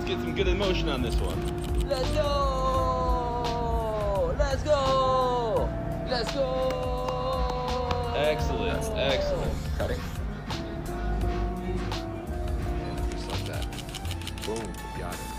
Let's get some good emotion on this one. Let's go! Let's go! Let's go! Excellent, excellent. Cutting. And just like that. Boom, got it.